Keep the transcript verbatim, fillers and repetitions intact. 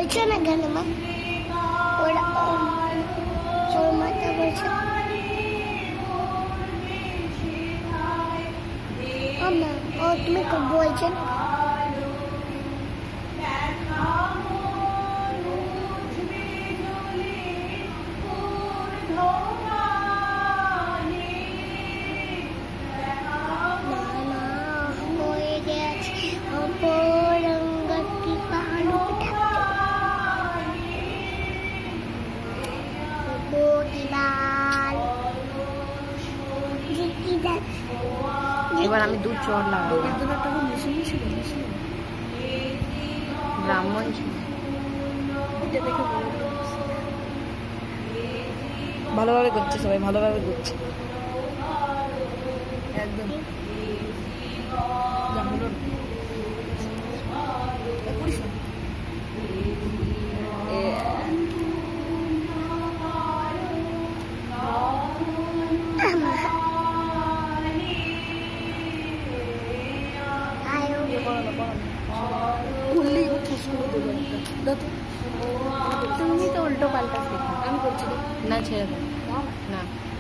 বলছো না কেন মা? ওরা ওর মাথা বলছে মা, ও তুমি বলছো না? এবার আমি দুধ চড় লাগাবো। ব্রাহ্মণ ভালোভাবে করছে, সবাই ভালোভাবে করছে একদম। তুমি তো উল্টো পাল্টা আমি করছি না, ছেড়ে দাও না।